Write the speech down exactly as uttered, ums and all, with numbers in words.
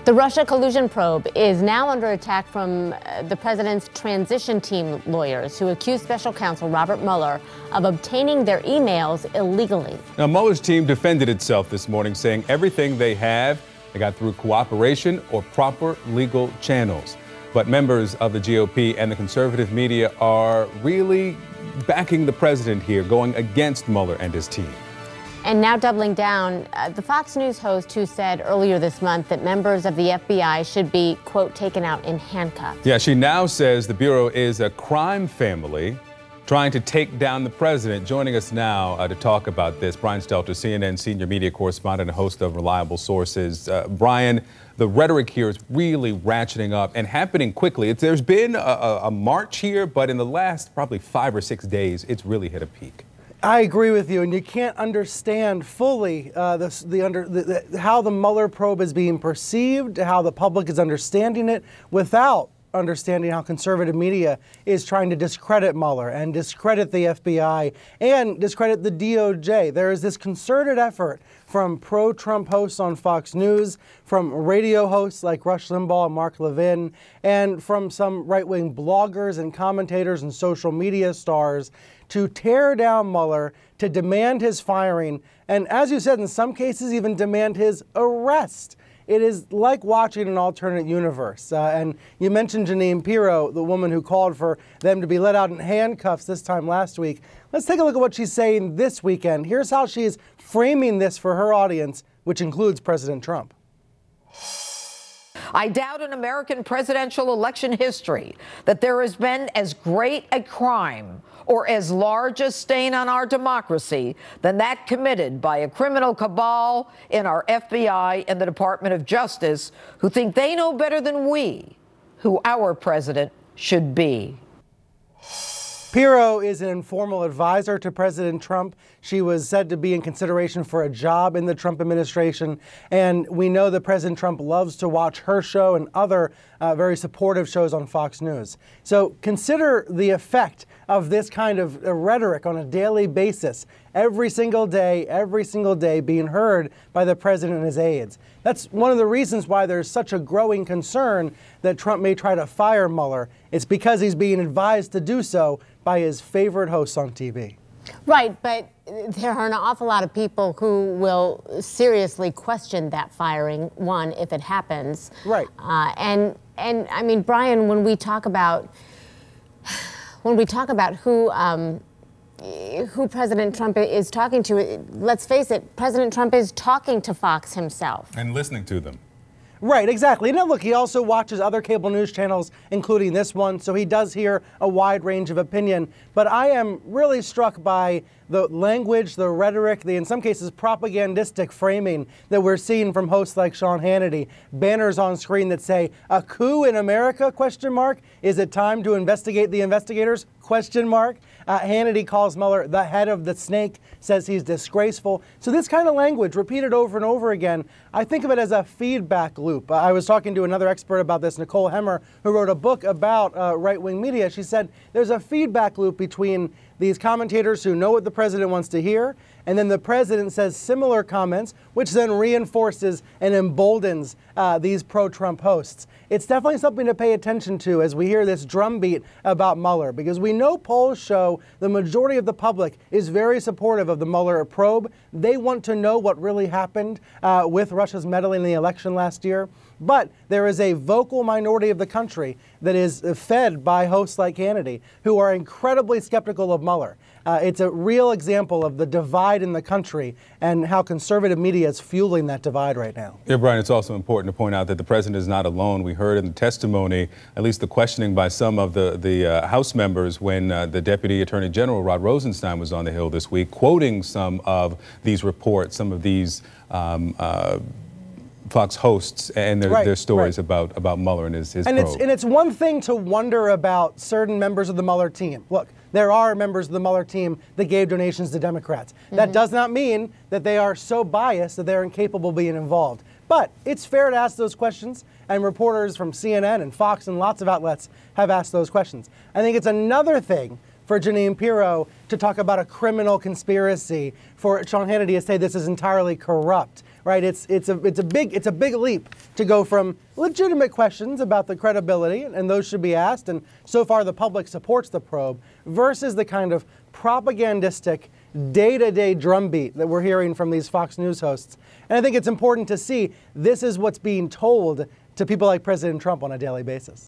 The Russia collusion probe is now under attack from uh, the president's transition team lawyers who accuse special counsel Robert Mueller of obtaining their emails illegally. Now, Mueller's team defended itself this morning, saying everything they have, they got through cooperation or proper legal channels. But members of the G O P and the conservative media are really backing the president here, going against Mueller and his team. And now doubling down, uh, the Fox News host who said earlier this month that members of the F B I should be, quote, taken out in handcuffs. Yeah, she now says the Bureau is a crime family trying to take down the president. Joining us now uh, to talk about this, Brian Stelter, C N N senior media correspondent and host of Reliable Sources. Uh, Brian, the rhetoric here is really ratcheting up and happening quickly. It's, there's been a, a, a march here, but in the last probably five or six days, it's really hit a peak. I agree with you, and you can't understand fully uh, the, the under, the, the, how the Mueller probe is being perceived, how the public is understanding it, without understanding how conservative media is trying to discredit Mueller and discredit the F B I and discredit the D O J. There is this concerted effort from pro-Trump hosts on Fox News, from radio hosts like Rush Limbaugh and Mark Levin, and from some right-wing bloggers and commentators and social media stars to tear down Mueller, to demand his firing, and as you said, in some cases even demand his arrest. It is like watching an alternate universe. Uh, and you mentioned Jeanine Pirro, the woman who called for them to be let out in handcuffs this time last week. Let's take a look at what she's saying this weekend. Here's how she's framing this for her audience, which includes President Trump. I doubt in American presidential election history that there has been as great a crime or as large a stain on our democracy than that committed by a criminal cabal in our F B I and the Department of Justice who think they know better than we who our president should be. Pirro is an informal advisor to President Trump. She was said to be in consideration for a job in the Trump administration. And we know that President Trump loves to watch her show and other uh, very supportive shows on Fox News. So consider the effect of this kind of uh, rhetoric on a daily basis, every single day, every single day being heard by the president and his aides. That's one of the reasons why there's such a growing concern that Trump may try to fire Mueller. It's because he's being advised to do so by his favorite hosts on T V. Right, but there are an awful lot of people who will seriously question that firing, one, if it happens. Right. Uh, and, and I mean, Brian, when we talk about, when we talk about who, um, who President Trump is talking to, let's face it, President Trump is talking to Fox himself. And listening to them. Right, exactly. And look, he also watches other cable news channels, including this one, so he does hear a wide range of opinion. But I am really struck by the language, the rhetoric, the, in some cases, propagandistic framing that we're seeing from hosts like Sean Hannity. Banners on screen that say, a coup in America, question mark? Is it time to investigate the investigators, question mark? Uh, Hannity calls Mueller the head of the snake, says he's disgraceful. So this kind of language, repeated over and over again, I think of it as a feedback loop. Uh, I was talking to another expert about this, Nicole Hemmer, who wrote a book about uh, right-wing media. She said there's a feedback loop between these commentators who know what the president wants to hear, and then the president says similar comments, which then reinforces and emboldens uh, these pro-Trump hosts. It's definitely something to pay attention to as we hear this drumbeat about Mueller, because we know polls show the majority of the public is very supportive of the Mueller probe. They want to know what really happened uh, with Russia's meddling in the election last year. But there is a vocal minority of the country that is fed by hosts like Hannity who are incredibly skeptical of Mueller. Uh, it's a real example of the divide in the country and how conservative media is fueling that divide right now. Yeah, Brian, it's also important to point out that the president is not alone. We heard in the testimony, at least the questioning by some of the, the uh, House members when uh, the Deputy Attorney General, Rod Rosenstein, was on the Hill this week, quoting some of these reports, some of these um, uh, Fox hosts and their, right, their stories right. about, about Mueller and his, his and probe. It's, and it's one thing to wonder about certain members of the Mueller team. Look, there are members of the Mueller team that gave donations to Democrats. Mm-hmm. That does not mean that they are so biased that they're incapable of being involved. But it's fair to ask those questions, and reporters from C N N and Fox and lots of outlets have asked those questions. I think it's another thing for Jeanine Pirro to talk about a criminal conspiracy, for Sean Hannity to say this is entirely corrupt, right? It's it's a it's a big it's a big leap to go from legitimate questions about the credibility, and those should be asked, and so far the public supports the probe, versus the kind of propagandistic day-to-day drumbeat that we're hearing from these Fox News hosts. And I think it's important to see this is what's being told to people like President Trump on a daily basis.